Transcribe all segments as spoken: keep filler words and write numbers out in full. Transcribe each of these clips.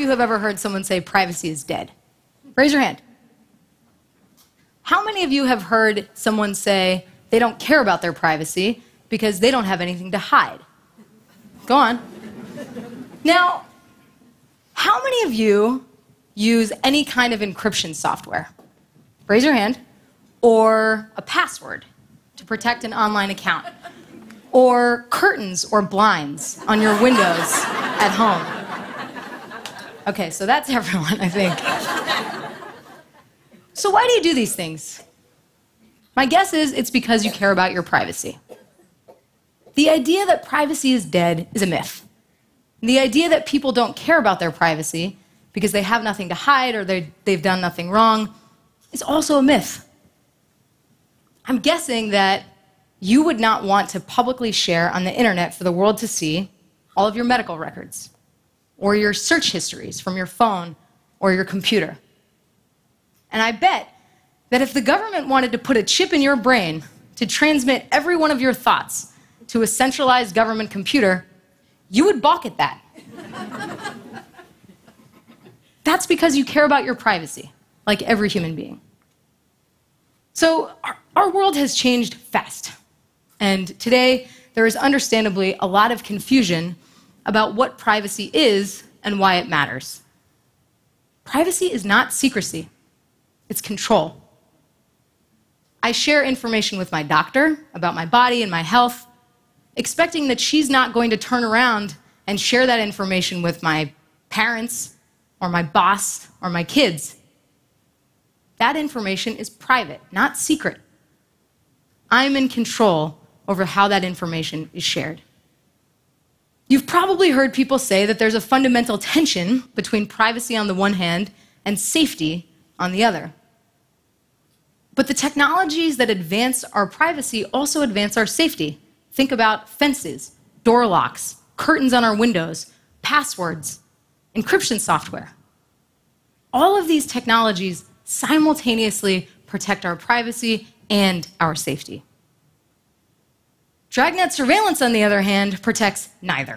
you have ever heard someone say privacy is dead? Raise your hand. How many of you have heard someone say they don't care about their privacy because they don't have anything to hide? Go on. Now, how many of you use any kind of encryption software? Raise your hand. Or a password to protect an online account. Or curtains or blinds on your windows at home. Okay, so that's everyone, I think. So why do you do these things? My guess is it's because you care about your privacy. The idea that privacy is dead is a myth. The idea that people don't care about their privacy because they have nothing to hide or they've done nothing wrong is also a myth. I'm guessing that you would not want to publicly share on the internet for the world to see all of your medical records or your search histories from your phone or your computer. And I bet that if the government wanted to put a chip in your brain to transmit every one of your thoughts to a centralized government computer, you would balk at that. That's because you care about your privacy, like every human being. So our, our world has changed fast. And today, there is understandably a lot of confusion about what privacy is and why it matters. Privacy is not secrecy. It's control. I share information with my doctor about my body and my health, expecting that she's not going to turn around and share that information with my parents or my boss or my kids. That information is private, not secret. I'm in control over how that information is shared. You've probably heard people say that there's a fundamental tension between privacy on the one hand and safety on the other. But the technologies that advance our privacy also advance our safety. Think about fences, door locks, curtains on our windows, passwords, encryption software. All of these technologies simultaneously protect our privacy and our safety. Dragnet surveillance, on the other hand, protects neither.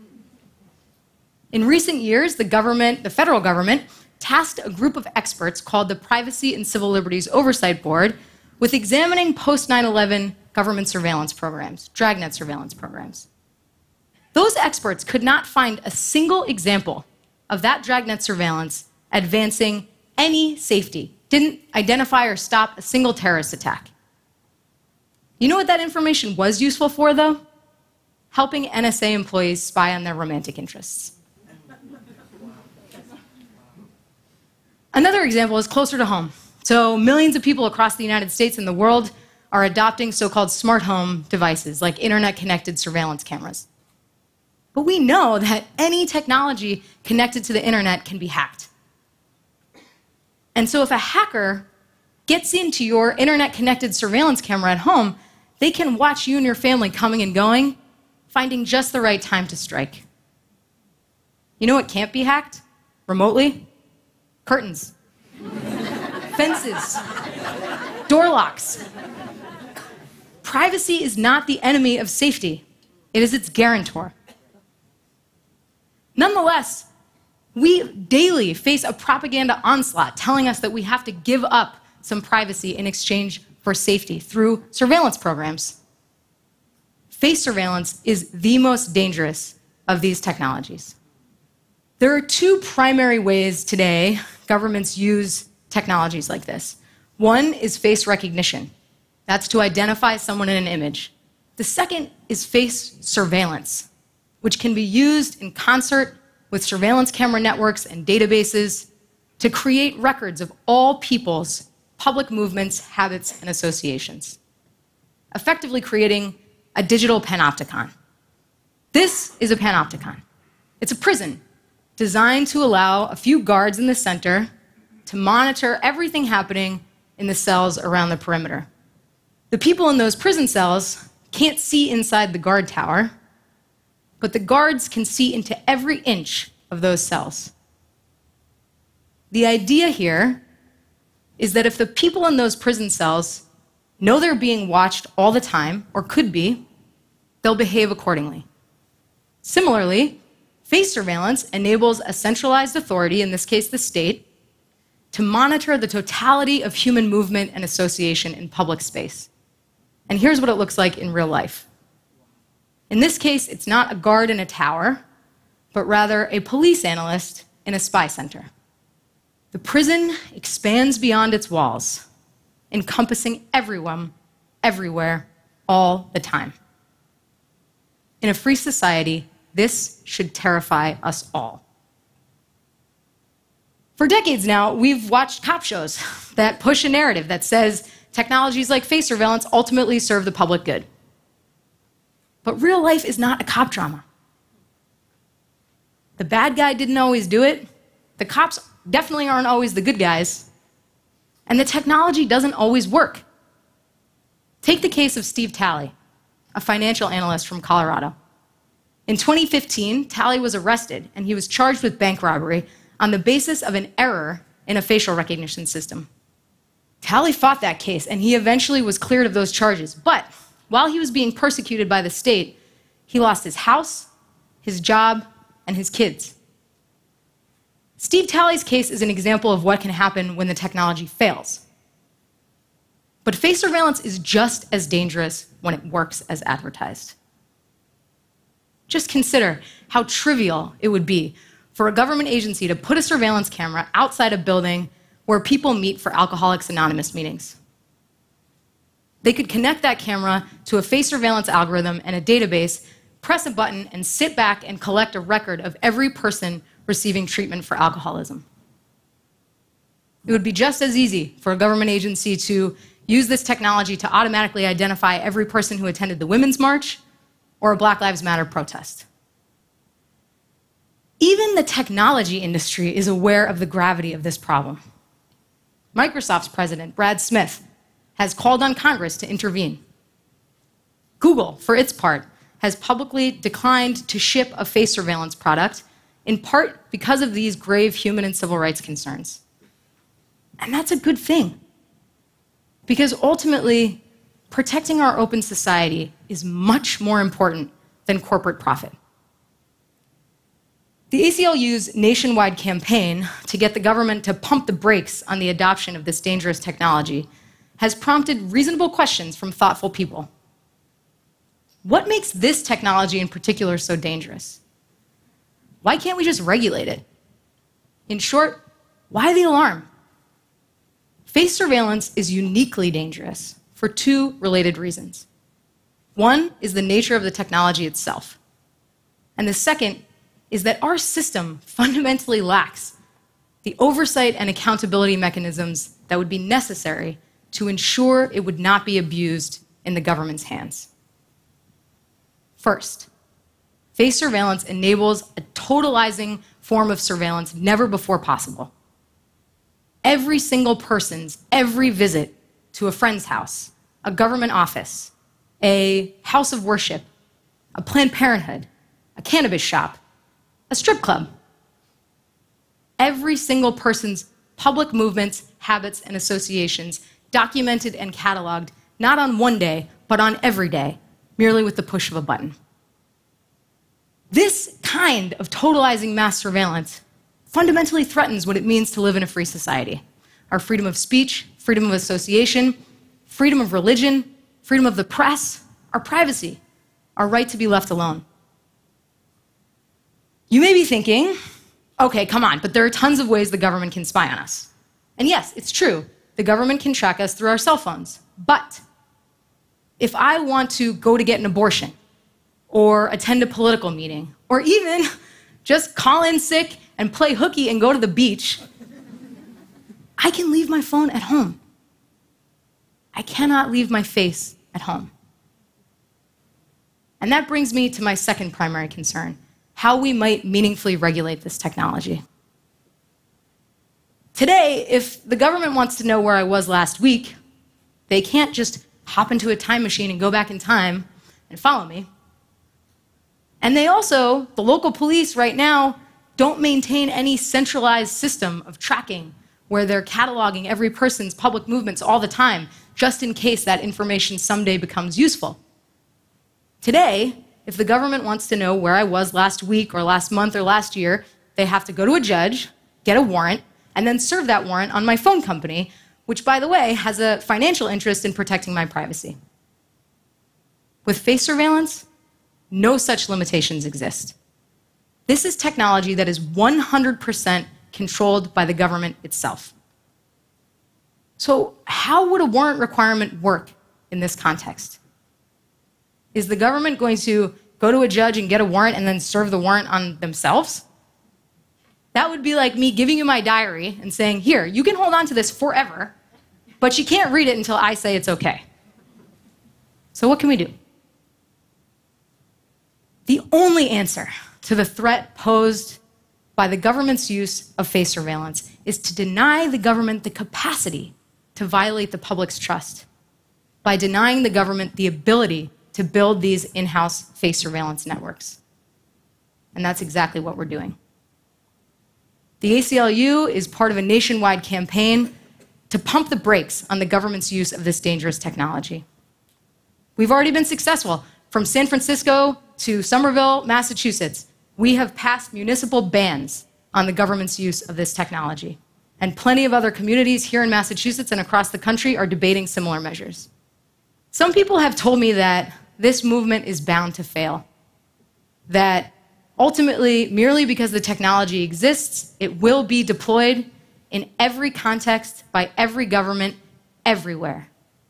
In recent years, the government, the federal government, tasked a group of experts called the Privacy and Civil Liberties Oversight Board with examining post nine eleven government surveillance programs, Dragnet surveillance programs. Those experts could not find a single example of that Dragnet surveillance advancing any safety, didn't identify or stop a single terrorist attack. You know what that information was useful for, though? Helping N S A employees spy on their romantic interests. Another example is closer to home. So millions of people across the United States and the world are adopting so-called smart home devices, like internet-connected surveillance cameras. But we know that any technology connected to the internet can be hacked. And so if a hacker gets into your internet-connected surveillance camera at home, they can watch you and your family coming and going, finding just the right time to strike. You know what can't be hacked remotely? Curtains, fences, door locks. Privacy is not the enemy of safety. It is its guarantor. Nonetheless, we daily face a propaganda onslaught telling us that we have to give up some privacy in exchange for safety through surveillance programs. Face surveillance is the most dangerous of these technologies. There are two primary ways today governments use technologies like this. One is face recognition. That's to identify someone in an image. The second is face surveillance, which can be used in concert with surveillance camera networks and databases to create records of all people's public movements, habits, and associations, effectively creating a digital panopticon. This is a panopticon. It's a prison designed to allow a few guards in the center to monitor everything happening in the cells around the perimeter. The people in those prison cells can't see inside the guard tower, but the guards can see into every inch of those cells. The idea here is that if the people in those prison cells know they're being watched all the time, or could be, they'll behave accordingly. Similarly, Face surveillance enables a centralized authority, in this case the state, to monitor the totality of human movement and association in public space. And here's what it looks like in real life. In this case, it's not a guard in a tower, but rather a police analyst in a spy center. The prison expands beyond its walls, encompassing everyone, everywhere, all the time. In a free society, this should terrify us all. For decades now, we've watched cop shows that push a narrative that says technologies like face surveillance ultimately serve the public good. But real life is not a cop drama. The bad guy didn't always do it. The cops definitely aren't always the good guys. And the technology doesn't always work. Take the case of Steve Talley, a financial analyst from Colorado. In twenty fifteen, Talley was arrested, and he was charged with bank robbery on the basis of an error in a facial recognition system. Talley fought that case, and he eventually was cleared of those charges. But while he was being persecuted by the state, he lost his house, his job, and his kids. Steve Talley's case is an example of what can happen when the technology fails. But face surveillance is just as dangerous when it works as advertised. Just consider how trivial it would be for a government agency to put a surveillance camera outside a building where people meet for Alcoholics Anonymous meetings. They could connect that camera to a face surveillance algorithm and a database, press a button, and sit back and collect a record of every person receiving treatment for alcoholism. It would be just as easy for a government agency to use this technology to automatically identify every person who attended the Women's March or a Black Lives Matter protest. Even the technology industry is aware of the gravity of this problem. Microsoft's president, Brad Smith, has called on Congress to intervene. Google, for its part, has publicly declined to ship a face surveillance product, in part because of these grave human and civil rights concerns. And that's a good thing, because ultimately, protecting our open society is much more important than corporate profit. The A C L U's nationwide campaign to get the government to pump the brakes on the adoption of this dangerous technology has prompted reasonable questions from thoughtful people. What makes this technology in particular so dangerous? Why can't we just regulate it? In short, why the alarm? Face surveillance is uniquely dangerous for two related reasons. One is the nature of the technology itself, and the second is that our system fundamentally lacks the oversight and accountability mechanisms that would be necessary to ensure it would not be abused in the government's hands. First, face surveillance enables a totalizing form of surveillance never before possible. Every single person's every visit to a friend's house, a government office, a house of worship, a Planned Parenthood, a cannabis shop, a strip club. Every single person's public movements, habits, and associations documented and cataloged, not on one day, but on every day, merely with the push of a button. This kind of totalizing mass surveillance fundamentally threatens what it means to live in a free society. Our freedom of speech, freedom of association, freedom of religion, freedom of the press, our privacy, our right to be left alone. You may be thinking, okay, come on, but there are tons of ways the government can spy on us. And yes, it's true, the government can track us through our cell phones. But if I want to go to get an abortion, or attend a political meeting, or even just call in sick and play hooky and go to the beach, I can leave my phone at home. I cannot leave my face at home. And that brings me to my second primary concern, how we might meaningfully regulate this technology. Today, if the government wants to know where I was last week, they can't just hop into a time machine and go back in time and follow me. And they also, the local police right now, don't maintain any centralized system of tracking where they're cataloging every person's public movements all the time, just in case that information someday becomes useful. Today, if the government wants to know where I was last week or last month or last year, they have to go to a judge, get a warrant, and then serve that warrant on my phone company, which, by the way, has a financial interest in protecting my privacy. With face surveillance, no such limitations exist. This is technology that is one hundred percent controlled by the government itself. So how would a warrant requirement work in this context? Is the government going to go to a judge and get a warrant and then serve the warrant on themselves? That would be like me giving you my diary and saying, here, you can hold on to this forever, but you can't read it until I say it's okay. So what can we do? The only answer to the threat posed by the government's use of face surveillance is to deny the government the capacity to violate the public's trust by denying the government the ability to build these in-house face surveillance networks. And that's exactly what we're doing. The A C L U is part of a nationwide campaign to pump the brakes on the government's use of this dangerous technology. We've already been successful. From San Francisco to Somerville, Massachusetts, we have passed municipal bans on the government's use of this technology. And plenty of other communities here in Massachusetts and across the country are debating similar measures. Some people have told me that this movement is bound to fail, that ultimately, merely because the technology exists, it will be deployed in every context by every government everywhere.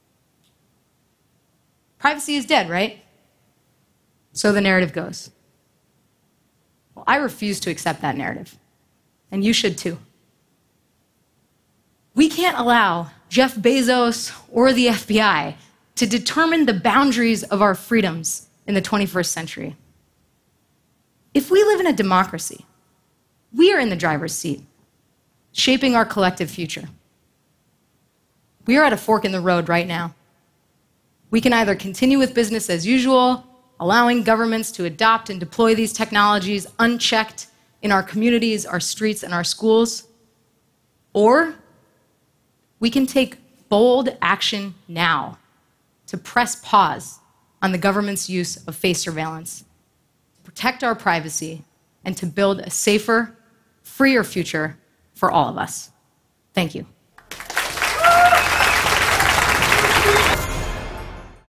Privacy is dead, right? So the narrative goes. Well, I refuse to accept that narrative, and you should too. We can't allow Jeff Bezos or the F B I to determine the boundaries of our freedoms in the twenty-first century. If we live in a democracy, we are in the driver's seat, shaping our collective future. We are at a fork in the road right now. We can either continue with business as usual, allowing governments to adopt and deploy these technologies unchecked in our communities, our streets, and our schools, or we can take bold action now to press pause on the government's use of face surveillance, protect our privacy, and to build a safer, freer future for all of us. Thank you.